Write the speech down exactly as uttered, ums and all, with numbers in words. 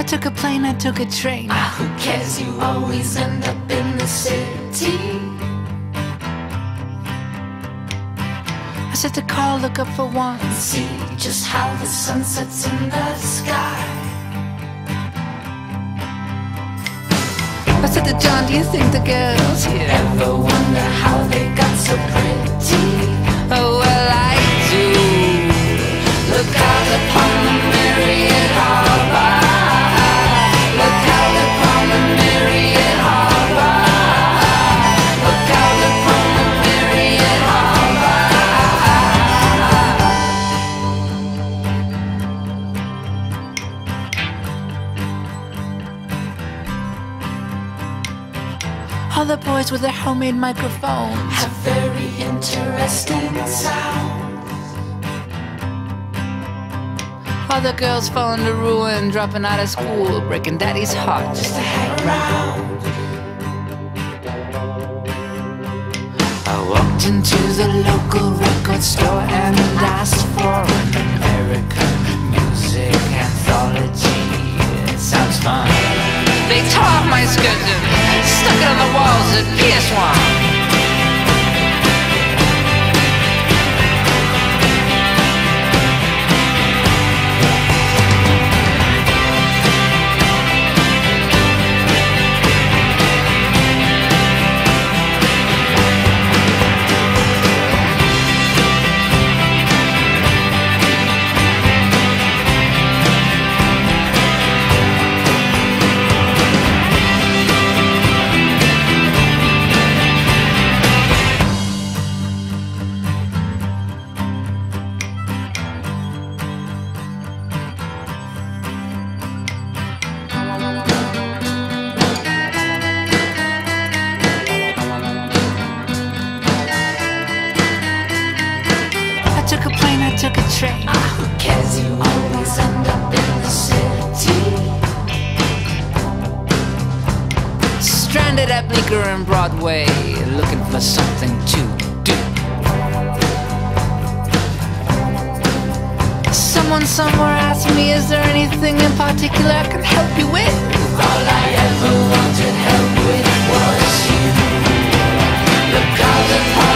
took a plane, I took a train. Ah, who cares, you always end up in the city. I set the car, look up for one. See just how the sun sets in the sky. I said to John, do you think the girls here ever wonder how they got so pretty? Oh, well, I do. Look out upon the Myriad Harbour. Look out upon the Myriad Harbour. Look out upon the Myriad Harbour. All the boys with their homemade microphones have very interesting sounds. All the girls falling to ruin, dropping out of school, breaking daddy's heart just to hang around. I walked into the local record store and asked for an American music anthology. It sounds fun. They tore off my skirt and stuck it on the walls at P S one. I took a plane, I took a train. Ah, who cares, you always end up in the city. Stranded at Bleecker and Broadway, looking for something to do. Someone somewhere asked me, is there anything in particular I can help you with? All I ever wanted help with was you. Look out upon